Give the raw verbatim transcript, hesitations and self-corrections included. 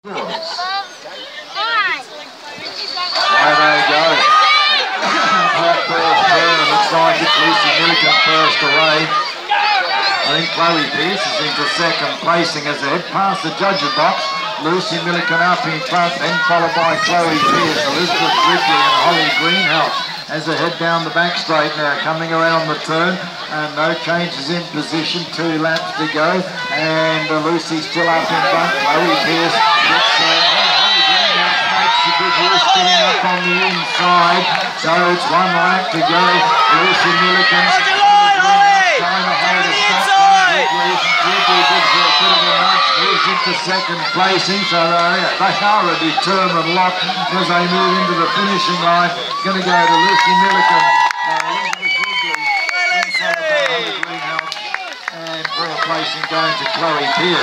There they go. Black Pearl's turn. Looks like it's Lucy Milliken first away. I think Chloe Pearce is into second placing as they head past the judges' box. Lucy Milliken up in front, then followed by Chloe Pearce, Elizabeth Ridley and Holly Greenhouse as they head down the back straight now, coming around the turn, and no changes in position, two laps to go, and uh, Lucy still up in front. Chloe Pearce gets uh, Holly Greenhouse makes a good use, getting up on the inside, so it's one lap to go. Lucy Milliken trying to hold a stop. Ridley, Ridley gives her a bit of a nudge, moves into second placing, so uh, yeah, they are a determined lot as they move into the finishing line. Going to go to Lucy Milliken, uh, Elizabeth Ridley, then followed by Holly Greenhouse, and for a placing going to Chloe Pearce.